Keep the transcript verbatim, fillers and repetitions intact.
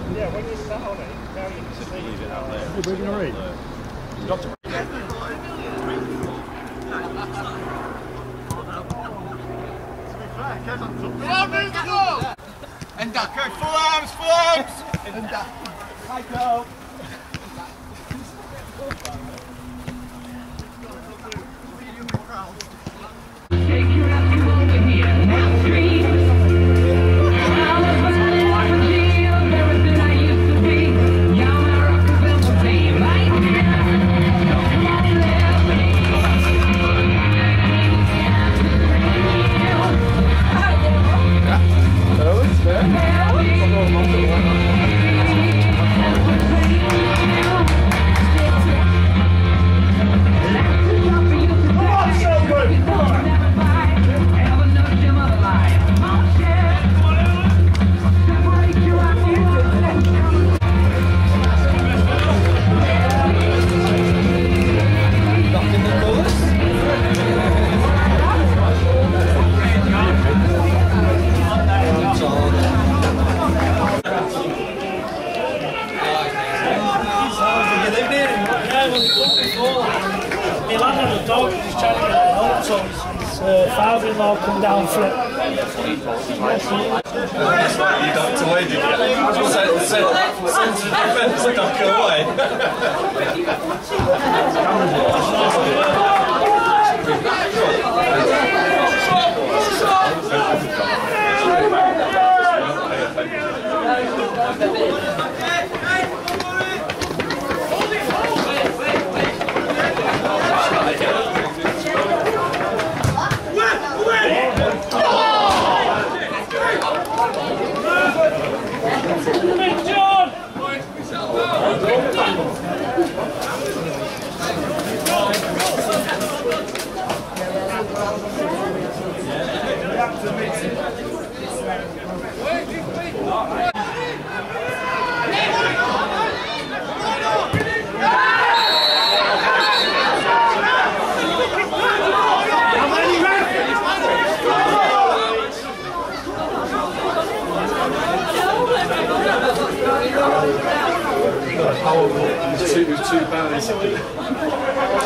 Yeah, when you sat on it, now you can just leave it out there. We're going to read. Doctor. And duck, go full arms, full arms! And duck. Hi, go. Father-in-law come down for it. You ducked away, did you? Send to the defence, duck away. It was two, it was two bands.